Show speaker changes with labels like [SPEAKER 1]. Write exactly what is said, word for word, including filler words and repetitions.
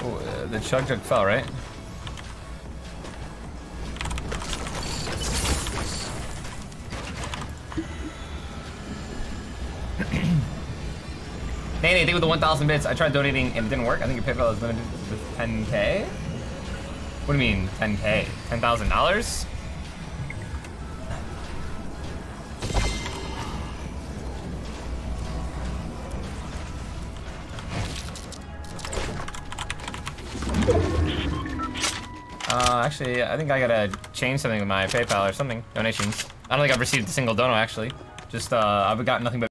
[SPEAKER 1] Oh, uh, the chug jug fell, right? Nate, thank you with the one thousand bits. I tried donating and it didn't work. I think your PayPal is limited to ten K. What do you mean, ten K? ten thousand dollars? Uh, actually, I think I gotta change something with my PayPal or something. Donations. I don't think I've received a single dono, actually. Just, uh, I've got nothing but